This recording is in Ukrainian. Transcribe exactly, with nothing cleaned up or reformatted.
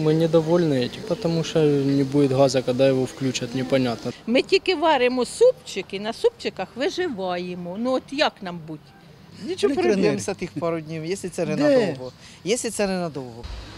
Мы недовольны этим, потому что не будет газа, когда его включат, непонятно. Ми тільки варимо супчик і на супчиках виживаємо. Ну от як нам бути? Нічого, переб'ємося тих пару днів, якщо це ненадовго. Якщо це ненадовго.